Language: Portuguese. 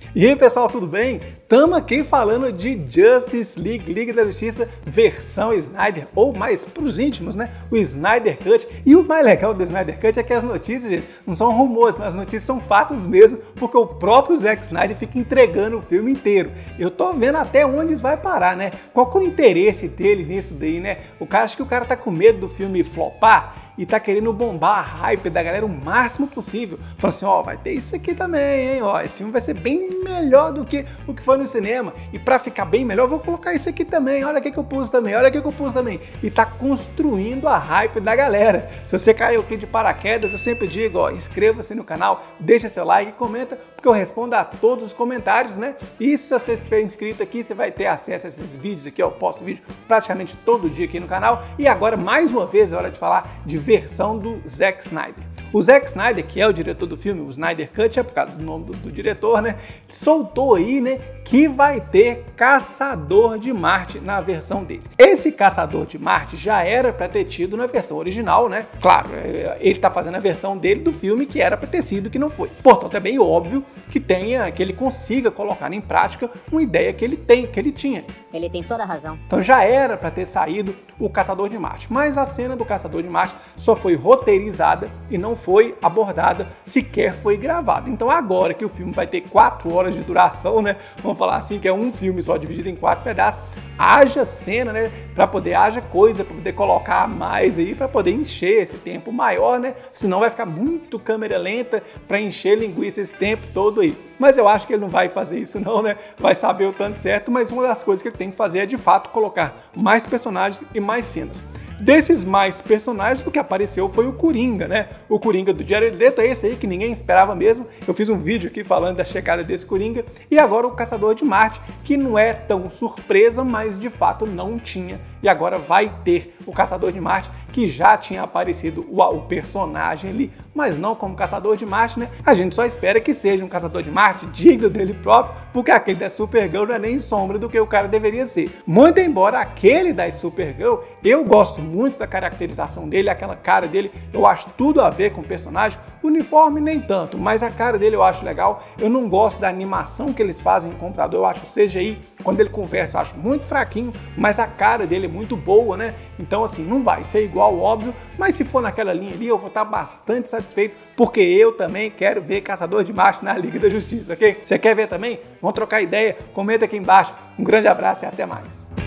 E aí pessoal, tudo bem? Estamos aqui falando de Justice League, Liga da Justiça, versão Snyder, ou mais para os íntimos, né? O Snyder Cut. E o mais legal do Snyder Cut é que as notícias, gente, não são rumores, as notícias são fatos mesmo, porque o próprio Zack Snyder fica entregando o filme inteiro. Eu tô vendo até onde isso vai parar, né? Qual que é o interesse dele nisso daí, né? Acho que o cara tá com medo do filme flopar e tá querendo bombar a hype da galera o máximo possível. Falando assim, ó, vai ter isso aqui também, hein, ó, esse filme vai ser bem melhor do que o que foi no cinema, e pra ficar bem melhor, eu vou colocar isso aqui também, olha o que eu pus também, olha o que eu pus também, e tá construindo a hype da galera. Se você caiu aqui de paraquedas, eu sempre digo, ó, inscreva-se no canal, deixa seu like e comenta, porque eu respondo a todos os comentários, né, e se você estiver inscrito aqui, você vai ter acesso a esses vídeos aqui, ó, eu posto vídeo praticamente todo dia aqui no canal. E agora, mais uma vez, é hora de falar de versão do Zack Snyder. O Zack Snyder, que é o diretor do filme, o Snyder Cut, é por causa do nome do diretor, né, soltou aí, né, que vai ter Caçador de Marte na versão dele. Esse Caçador de Marte já era para ter tido na versão original, né? Claro, ele tá fazendo a versão dele do filme que era para ter sido, que não foi. Portanto, é bem óbvio que ele consiga colocar em prática uma ideia que ele tinha. Ele tem toda a razão. Então já era para ter saído o Caçador de Marte, mas a cena do Caçador de Marte só foi roteirizada e não foi abordada, sequer foi gravada. Então agora que o filme vai ter 4 horas de duração, né? Vamos falar assim, que é um filme só dividido em 4 pedaços, haja cena, né, haja coisa para poder colocar mais aí, para poder encher esse tempo maior, né, senão vai ficar muito câmera lenta para encher linguiça esse tempo todo aí. Mas eu acho que ele não vai fazer isso não, né, vai saber o tanto certo, mas uma das coisas que ele tem que fazer é de fato colocar mais personagens e mais cenas. Desses mais personagens, o que apareceu foi o Coringa, né? O Coringa do Jared Leto é esse aí que ninguém esperava mesmo. Eu fiz um vídeo aqui falando da chegada desse Coringa. E agora o Caçador de Marte, que não é tão surpresa, mas de fato não tinha. E agora vai ter o Caçador de Marte, que já tinha aparecido o personagem ali, mas não como Caçador de Marte, né? A gente só espera que seja um Caçador de Marte digno dele próprio, porque aquele da Supergirl não é nem sombra do que o cara deveria ser. Muito embora aquele da Supergirl, eu gosto muito da caracterização dele, aquela cara dele, eu acho tudo a ver com o personagem. O uniforme nem tanto, mas a cara dele eu acho legal. Eu não gosto da animação que eles fazem em computador, eu acho o CGI, quando ele conversa, eu acho muito fraquinho, mas a cara dele é muito boa, né? Então assim, não vai ser igual, óbvio, mas se for naquela linha ali, eu vou estar bastante satisfeito, porque eu também quero ver Caçador de Marte na Liga da Justiça, ok? Você quer ver também? Vamos trocar ideia? Comenta aqui embaixo. Um grande abraço e até mais.